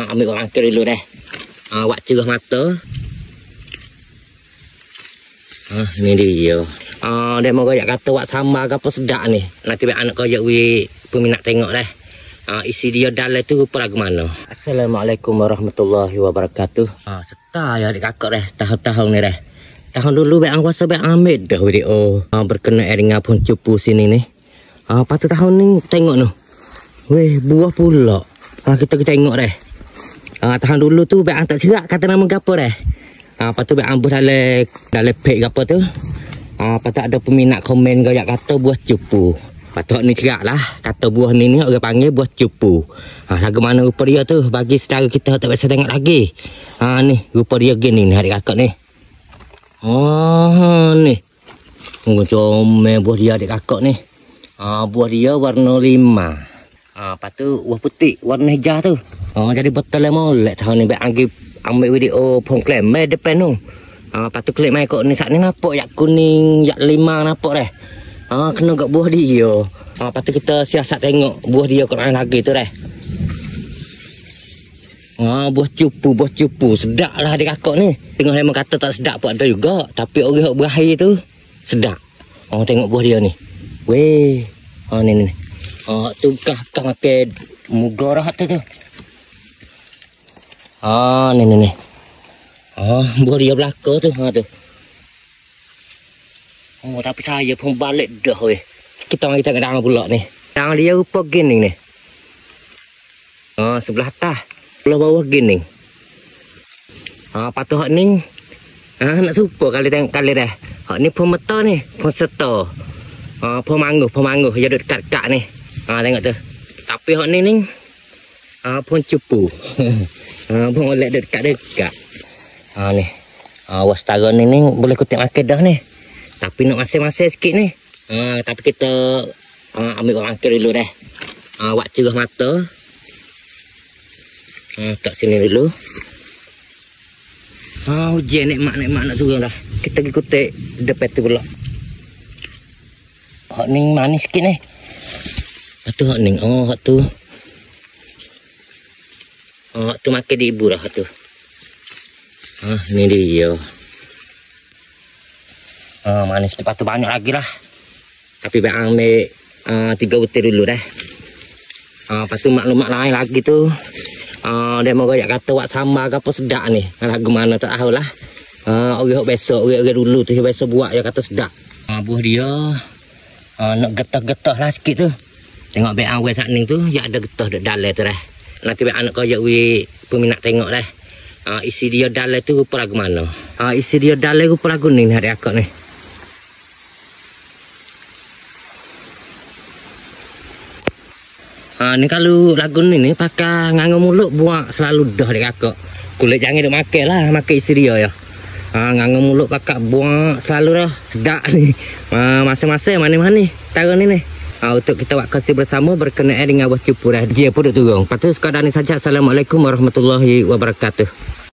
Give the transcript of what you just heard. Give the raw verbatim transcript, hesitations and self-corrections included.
uh, ambil orang kiri dulu deh. Uh, wak cerah mata. Uh, ni dia. Uh, dia mau kayak kata wak sambal ke apa sedap ni. Nanti biar anak kau wi peminat tengok deh. Uh, isi dia dalam tu rupa lagu mana. Assalamualaikum warahmatullahi wabarakatuh. Uh, Serta ya adik kakak deh. Tahun-tahun ni deh. Tahun dulu biar kuasa biar ambil dah video. Uh, berkenaan dengan pohon cupu sini ni. Uh, lepas tu tahun ni tengok tu. Weh, buah pula. Uh, kita kita tengok deh. Uh, tahun dulu tu biar tak cerak kata nama gapo deh. Uh, lepas tu biar ambil dalam dalam page gapo tu. Uh, lepas tu ada peminat komen gaya kata buah cupu. Lepas tu ni cerak lah. Kata buah ni ni orang panggil buah cupu. Uh, lagu mana rupa dia tu bagi saudara kita tak biasa tengok lagi. Uh, ni rupa dia gini ni adik kakak ni. Oh ni. Tunggu comel buah dia adik kakak ni. Uh, buah dia warna lima. Ah, lepas tu buah putih warna hijau tu. Oh, jadi betul lah molek tahun ni biar ambil, ambil video pohon klemer depan tu. Ah, lepas tu klik mai kok ni saat ni nampak yak kuning, yak lima nampak dah. Ah, kena kat buah dia. Ah, lepas tu kita siasat tengok buah dia kat mana lagi tu dah. Ah, buah cupu, buah cupu sedap lah adik kakak ni. Tengok memang kata tak sedap pun ada juga, tapi orang yang berakhir tu sedap. Oh, tengok buah dia ni. Weh. Oh, ni ni. Oh, tu kah kah makan mugarah tu tu. Ah, ni ni ni. Ah, buah dia belaka tu, ha tu. Oh, tapi saya pun balik dah weh. Kita mari tengok dalam pula ni. Dalam dia rupa gini ni. Ah, sebelah atas, sebelah bawah gini. Ah, patut hak ni. Ah, nak supa kali tengok kali dah. Hak ni pun meta ni, pun serta. Ah, pun mangguh, pun mangguh dia duduk dekat-dekat ni. Ah, tengok tu. Tapi hak ni ni ah, pun cupu. Ah, pun oleh dekat-dekat. Ah, ni. Ah, wastara ni ni boleh kutip makan dah ni. Tapi nak masing-masing sikit ni. Ah, tapi kita ah, ambil orang kiri dulu dah. Ah, wak cerah mata. Ah, tak sini dulu. Ah, hujan nikmat-nikmat nak turun dah. Kita pergi kutip depan tu pula. Hak ni manis sikit ni. Hak tu hak ni. Oh, hak tu. Oh, hak tu makan di ibu dah hak tu. Ah, ni dia. Ah, manis sikit. Lepas tu banyak lagi lah. Tapi biar ambil uh, tiga butir dulu dah. Ah, lepas tu maklumat lain lagi tu. Ah, dia mau kayak kata wak sambal ke apa sedap ni. Lagu mana tak tahu lah. Ah, orang besok, orang-orang dulu tu biasa buat dia kata sedap. Ah, buah dia. Ah, nak getah-getah lah sikit tu. Tengok biar awal saat ni tu, ya ada getah dekat dalam tu dah. Nanti biar anak kau wi peminat tengok dah. Uh, isi dia dalam tu rupa lagu mana. Uh, isi dia dalam rupa lagu ni adik akak ni. Uh, ni kalau lagu ni ni pakai nganggo mulut buat selalu dah adik akak. Kulit jangan duk makan lah, makan isi dia ya. Uh, nganggo mulut pakai buat selalu dah. Sedap ni. Uh, masing-masing mana-mana ni. Tara ni ni. Uh, untuk kita buat kasih bersama berkenaan dengan buah cupu dah. Dia pun duk turun. Lepas tu sekadar ni saja. Assalamualaikum warahmatullahi wabarakatuh.